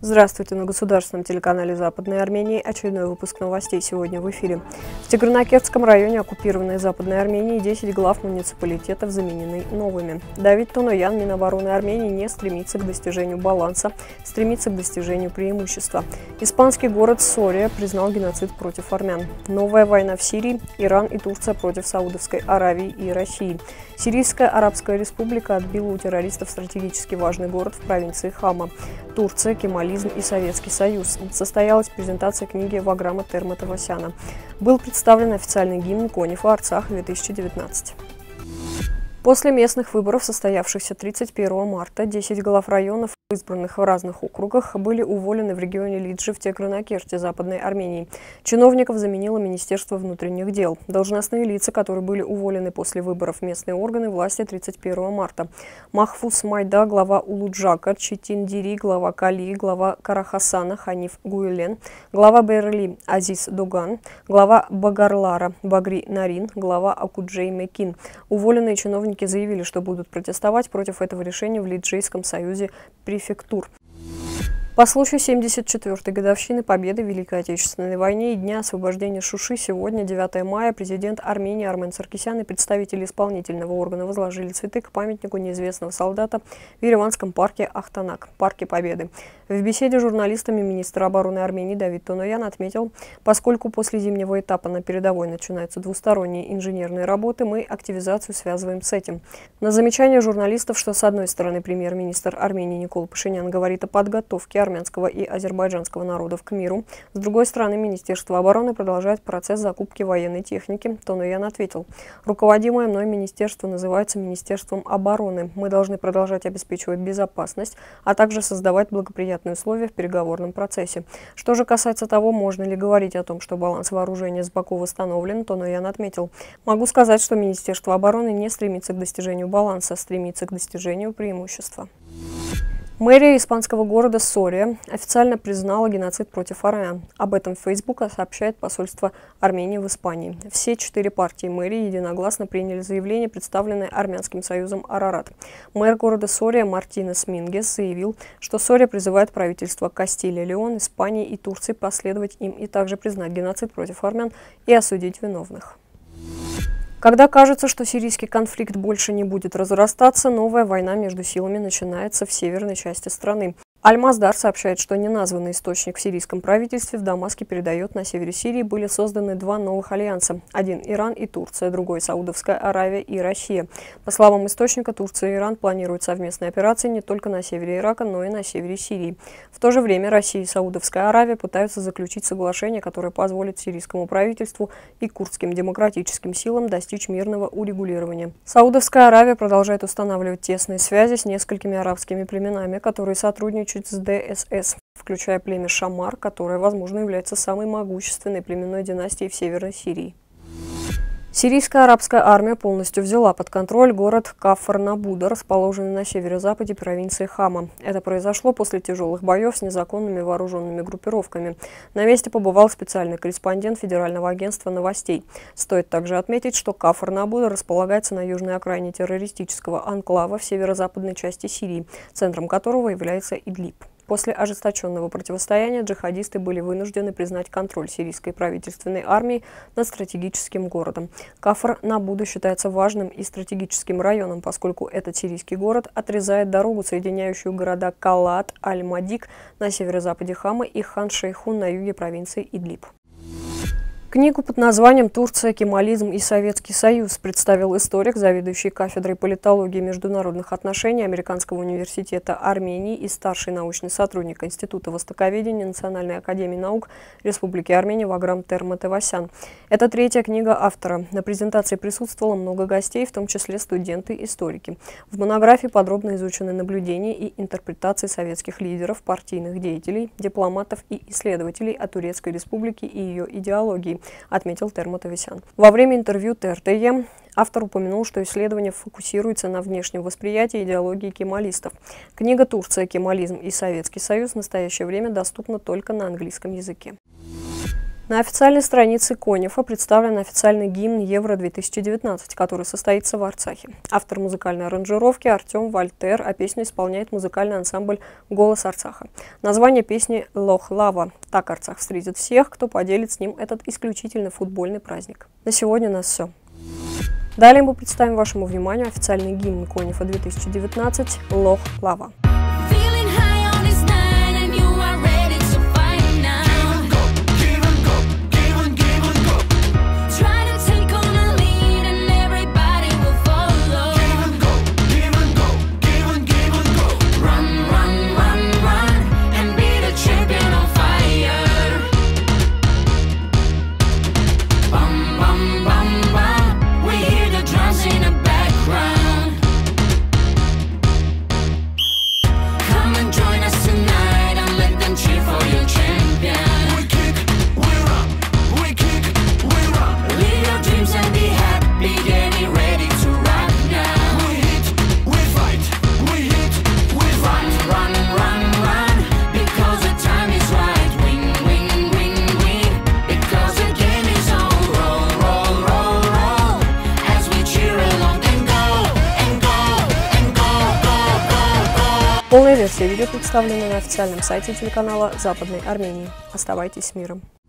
Здравствуйте! На государственном телеканале Западной Армении очередной выпуск новостей сегодня в эфире. В Тигранакертском районе оккупированной Западной Армении 10 глав муниципалитетов заменены новыми. Давид Тоноян, Минобороны Армении, не стремится к достижению баланса, стремится к достижению преимущества. Испанский город Сория признал геноцид против армян. Новая война в Сирии, Иран и Турция против Саудовской Аравии и России. Сирийская Арабская Республика отбила у террористов стратегически важный город в провинции Хама. Турция, Кемализм и Советский Союз. Состоялась презентация книги Ваграма Терматовасяна. Был представлен официальный гимн Конифа Арцах-2019. После местных выборов, состоявшихся 31 марта, 10 глав районов, избранных в разных округах, были уволены в регионе Лиджи в Тигранакерте, Западной Армении. Чиновников заменило Министерство внутренних дел. Должностные лица, которые были уволены после выборов в местные органы власти 31 марта. Махфуз Майда, глава Улуджака, Читин Дири, глава Кали, глава Карахасана Ханиф Гуйлен, глава Берли Азиз Доган, глава Багарлара Багри Нарин, глава Акуджей Мекин. Уволенные чиновники заявили, что будут протестовать против этого решения в Лиджийском союзе префектур. По случаю 74-й годовщины победы в Великой Отечественной войне и Дня освобождения Шуши сегодня, 9 мая, президент Армении Армен Саркисян и представители исполнительного органа возложили цветы к памятнику неизвестного солдата в Ереванском парке Ахтанак, парке Победы. В беседе с журналистами министр обороны Армении Давид Тоноян отметил, поскольку после зимнего этапа на передовой начинаются двусторонние инженерные работы, мы активизацию связываем с этим. На замечание журналистов, что с одной стороны премьер-министр Армении Никол Пашинян говорит о подготовке армянского и азербайджанского народов к миру, с другой стороны Министерство обороны продолжает процесс закупки военной техники, Тоноян ответил: руководимое мной министерство называется Министерством обороны. Мы должны продолжать обеспечивать безопасность, а также создавать благоприятные условия в переговорном процессе. Что же касается того, можно ли говорить о том, что баланс вооружения с Баку восстановлен, Тоноян отметил: могу сказать, что Министерство обороны не стремится к достижению баланса, стремится к достижению преимущества. Мэрия испанского города Сория официально признала геноцид против армян. Об этом в Facebook сообщает посольство Армении в Испании. Все 4 партии мэрии единогласно приняли заявление, представленное Армянским союзом Арарат. Мэр города Сория Мартинес Мингес заявил, что Сория призывает правительство Кастилия-Леон, Испании и Турции последовать им и также признать геноцид против армян и осудить виновных. Когда кажется, что сирийский конфликт больше не будет разрастаться, новая война между силами начинается в северной части страны. Аль-Маздар сообщает, что неназванный источник в сирийском правительстве в Дамаске передает, на севере Сирии были созданы 2 новых альянса. Один – Иран и Турция, другой – Саудовская Аравия и Россия. По словам источника, Турция и Иран планируют совместные операции не только на севере Ирака, но и на севере Сирии. В то же время Россия и Саудовская Аравия пытаются заключить соглашение, которое позволит сирийскому правительству и курдским демократическим силам достичь мирного урегулирования. Саудовская Аравия продолжает устанавливать тесные связи с несколькими арабскими племенами, которые сотрудничают с ДСС, включая племя Шамар, которое, возможно, является самой могущественной племенной династией в Северной Сирии. Сирийская арабская армия полностью взяла под контроль город Кафр-Набуда, расположенный на северо-западе провинции Хама. Это произошло после тяжелых боев с незаконными вооруженными группировками. На месте побывал специальный корреспондент Федерального агентства новостей. Стоит также отметить, что Кафр-Набуда располагается на южной окраине террористического анклава в северо-западной части Сирии, центром которого является Идлиб. После ожесточенного противостояния джихадисты были вынуждены признать контроль сирийской правительственной армии над стратегическим городом. Кафр-Набуда считается важным и стратегическим районом, поскольку этот сирийский город отрезает дорогу, соединяющую города Калаат, Аль-Мадик на северо-западе Хама и Хан-Шейхун на юге провинции Идлиб. Книгу под названием «Турция, Кемализм и Советский Союз» представил историк, заведующий кафедрой политологии и международных отношений Американского университета Армении и старший научный сотрудник Института востоковедения Национальной академии наук Республики Армения Ваграм Терматовасян. Это 3-я книга автора. На презентации присутствовало много гостей, в том числе студенты-историки. В монографии подробно изучены наблюдения и интерпретации советских лидеров, партийных деятелей, дипломатов и исследователей о Турецкой республике и ее идеологии, отметил Терматовасян. Во время интервью ТРТ автор упомянул, что исследование фокусируется на внешнем восприятии идеологии кемалистов. Книга «Турция, Кемализм и Советский Союз» в настоящее время доступна только на английском языке. На официальной странице Конефа представлен официальный гимн Евро-2019, который состоится в Арцахе. Автор музыкальной аранжировки Артем Вольтер, а песню исполняет музыкальный ансамбль «Голос Арцаха». Название песни «Лох Лава». Так Арцах встретит всех, кто поделит с ним этот исключительный футбольный праздник. На сегодня у нас все. Далее мы представим вашему вниманию официальный гимн Конефа 2019 «Лох Лава». Полная версия видео представлена на официальном сайте телеканала Западной Армении. Оставайтесь с миром.